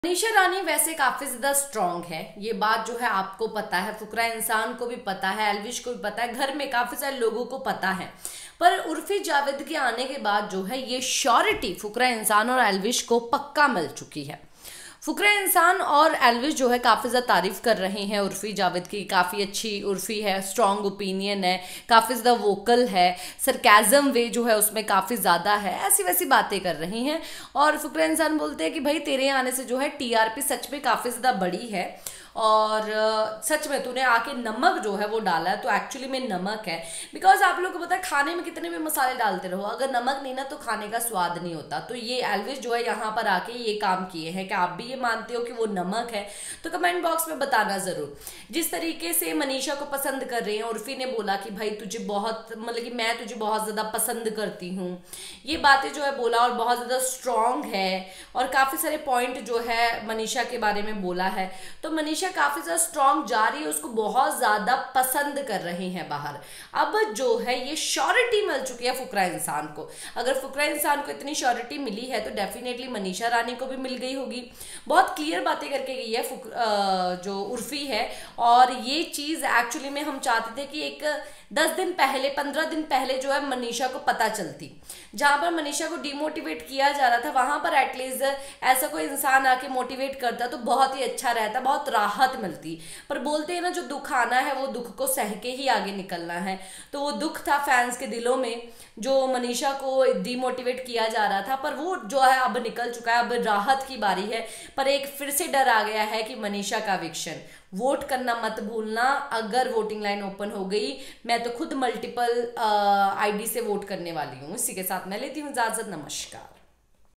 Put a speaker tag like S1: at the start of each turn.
S1: मनीषा रानी वैसे काफी ज्यादा स्ट्रांग है, ये बात जो है आपको पता है, फुकरा इंसान को भी पता है, एल्विश को भी पता है, घर में काफी सारे लोगों को पता है। पर उर्फी जावेद के आने के बाद जो है ये श्योरिटी फुकरा इंसान और एल्विश को पक्का मिल चुकी है। फुकरा इंसान और एल्विश जो है काफ़ी ज़्यादा तारीफ कर रहे हैं उर्फी जावेद की, काफ़ी अच्छी उर्फी है, स्ट्रॉन्ग ओपिनियन है, काफ़ी ज़्यादा वोकल है, सरकाज़म वे जो है उसमें काफ़ी ज़्यादा है, ऐसी वैसी बातें कर रही हैं। और फुकरा इंसान बोलते हैं कि भाई तेरे आने से जो है टीआरपी सच में काफ़ी ज़्यादा बढ़ी है और सच में तूने आके नमक जो है वो डाला है, तो एक्चुअली में नमक है। बिकॉज आप लोग को पता है खाने में कितने भी मसाले डालते रहो, अगर नमक नहीं ना तो खाने का स्वाद नहीं होता। तो ये एल्विश जो है यहाँ पर आके ये काम किए हैं कि आप भी ये मानते हो कि वो नमक है, तो कमेंट बॉक्स में बताना ज़रूर। जिस तरीके से मनीषा को पसंद कर रहे हैं, उर्फी ने बोला कि भाई तुझे बहुत, मतलब कि मैं तुझे बहुत ज़्यादा पसंद करती हूँ, ये बातें जो है बोला और बहुत ज़्यादा स्ट्रॉन्ग है और काफ़ी सारे पॉइंट जो है मनीषा के बारे में बोला है। तो मनीषा काफी ज्यादा स्ट्रॉन्ग जा रही है, उसको बहुत ज्यादा पसंद कर रहे हैं बाहर। अब जो है ये श्योरिटी मिल चुकी है फुकरा इंसान को। अगर फुकरा इंसान को इतनी श्योरिटी मिली है तो डेफिनेटली मनीषा रानी को भी मिल गई होगी। बहुत क्लियर बातें करके गई है जो उर्फी है। और ये चीज एक्चुअली में हम चाहते थे कि एक 10 दिन पहले 15 दिन पहले जो है मनीषा को पता चलती, जहां पर मनीषा को डिमोटिवेट किया जा रहा था वहां पर एटलीस्ट ऐसा कोई इंसान आके मोटिवेट करता तो बहुत ही अच्छा रहता, बहुत राहत मिलती। पर बोलते हैं ना, जो दुख आना है वो दुख को सह के ही आगे निकलना है। तो वो दुख था फैंस के दिलों में, जो मनीषा को डिमोटिवेट किया जा रहा था, पर वो जो है अब निकल चुका है। अब राहत की बारी है। पर एक फिर से डर आ गया है कि मनीषा का एविक्शन। वोट करना मत भूलना, अगर वोटिंग लाइन ओपन हो गई। मैं तो खुद मल्टीपल आईडी से वोट करने वाली हूँ। इसी के साथ मैं लेती हूँ इजाजत। नमस्कार।